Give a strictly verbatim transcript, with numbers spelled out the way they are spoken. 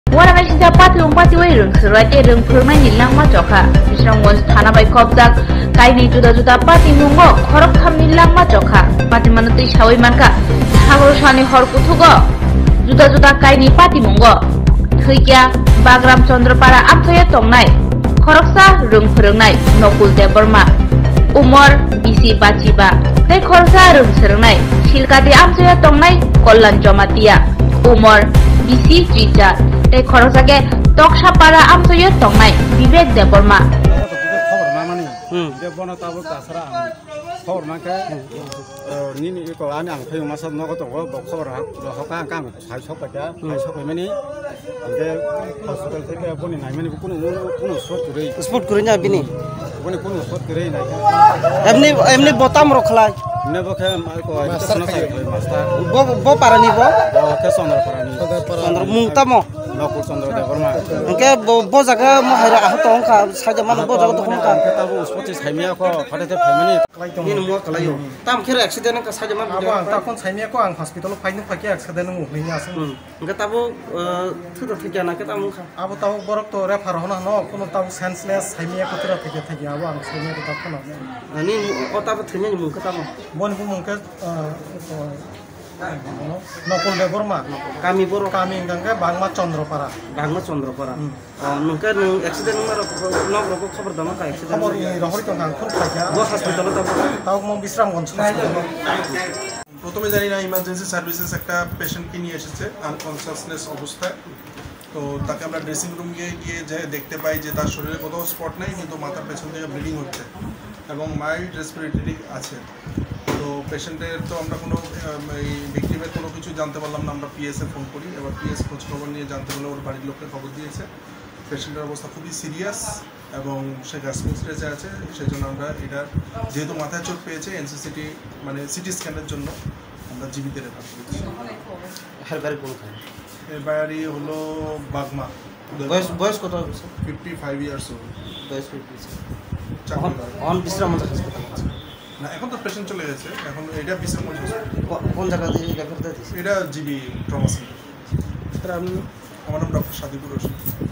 Wara mai sida pati ung pati wai rung serai te rung phurmai ni langma jokha Bisramgঞ্জ thana bai khobjak kaini juda juda pati mungo khorok tham ni langma jokha pati manutui sawai manka sagor sani hor kuthugo juda juda kaini pati mungo thৈkia Bagram Chandrapara amthaya tongnai khoroksa rung phurungnai Nokul Deborma Umor bisi bachiba tei khorsa rung serengnai Silkati amthaya tongnai Kollan Jomatia Umor bisi Trijat tei khorosake Toksapara amthaya tongnai Vivek Deborma Deborma tabuk tasra khobor manke nini ko ani ang pheu masad no ko to ko khobor ha ho ka ka sai sok pa ja sai sok pe mani inde hospital theke boni nai mani kuno kuno spot kurei spot kurei na bini boni kuno spot kurei nai emni emni botam rokhlai ne bo khe ko master master bo bo parani bo bo ke sondra parani sondra mungtamo Nokul Chandra Deborma engke bo jaga mo haira ah tong kha saja man bo jaga tong kha tabu spoti saimia ko phate family ni mo kalayo tam khere accident ka saja man abo ta kon saimia ko ang hospital phai nu phaki accident mu hini asen engke tabu thudo thikya na ke tam kha abo tabu borok to refer hona no kono tabu senseless saimia ko tira thike thike abo ang saimia ko ta kono ani o tabu thine ni mu ka tam bon bu mungke Nokul Deborma kami boro kami gangga Bangma Chandrapara Bangma Chandrapara nungke nung accident mar nok roko khabar dama ka accident khabar ni rohori to gang khur phaiya bo hospital tabu taw mo Bisramgঞ্জ প্রথমে জানি না emergency services একটা পেশেন্টকে নিয়ে এসেছে unconsciousness অবস্থায় তো তাকে আমরা ড্রেসিং রুম গিয়ে গিয়ে যে দেখতে পাই যে তার শরীরে কোথাও স্পট নেই কিন্তু মাথার পেছন থেকে ব্লিডিং হচ্ছে এবং মাইল্ড রেসপিরেটরি আছে তো পেশেন্টের তো আমরা কোনো এই ভিকটিমের কোনো কিছু জানতে পারলাম না আমরা পিএসএ ফোন করি এবার পিএস খোঁজ খবর নিয়ে জানতে পারলে ওর বাড়ির লোককে খবর দিয়েছে পেশেন্টের অবস্থা খুবই সিরিয়াস এবং সে গ্যাস্ট্রিক স্টেজে আছে সেই জন্য আমরা এটার যেহেতু মাথায় চোট পেয়েছে এনসিসিটি মানে সিটি স্ক্যানের জন্য আমরা জীবিত রেফার করেছি এর বাড়ি কোনখানে এর বাড়ি হলো বাগমা বয়স বয়স কত হবে ফিফটি ফাইভ ইয়ার্স ওল্ড বয়স ফিফটি চাকরি অন বিশ্রামগঞ্জ হাসপাতাল আছে না এখন তো পেশেন্ট চলে গেছে এখন এটা বিশ্রামগঞ্জ হসপিটাল কোন জায়গা থেকে রেফার দিয়েছে এটা জিবি ট্রমা সেন্টার আমার নাম ডক্টর সাদিকুর রশিদ